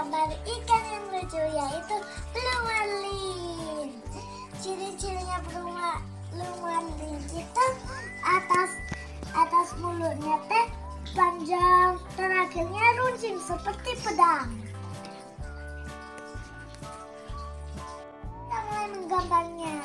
menggambar ikan yang lucu, yaitu blue marlin. Ciri-cirinya blue marlin itu atas mulutnya teh panjang, terakhirnya runcing seperti pedang. Kita mulai menggambarnya.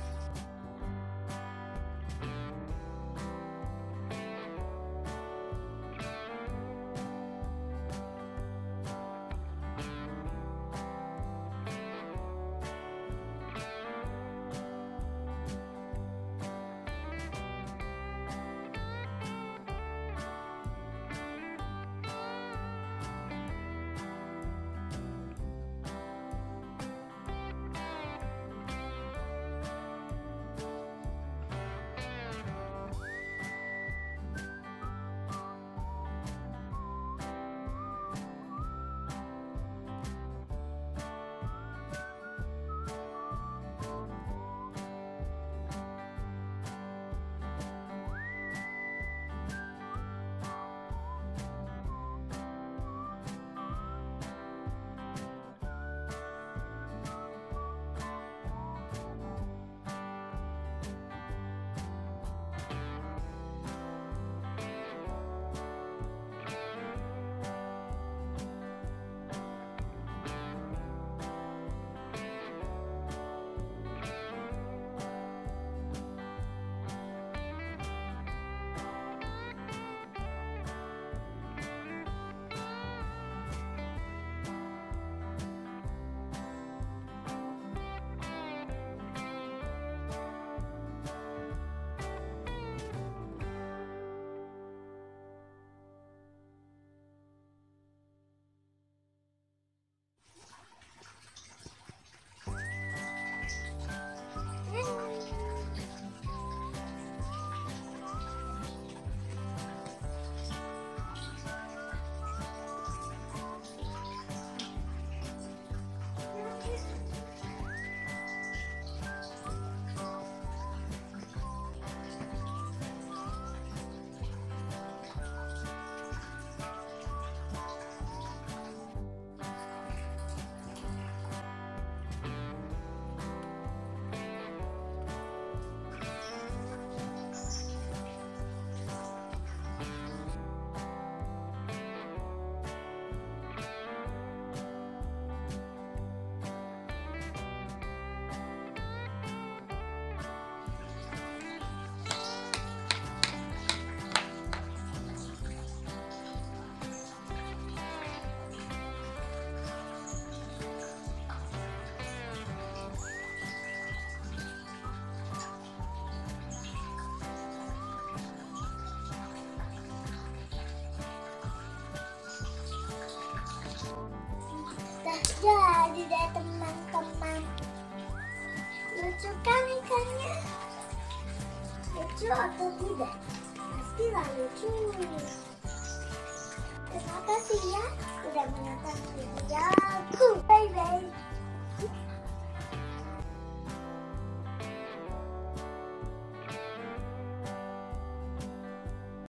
Jadi deh teman-teman, lucu kan ikannya? Lucu atau tidak? Pastilah lucu. Terima kasih ya sudah menonton videoku. Bye bye.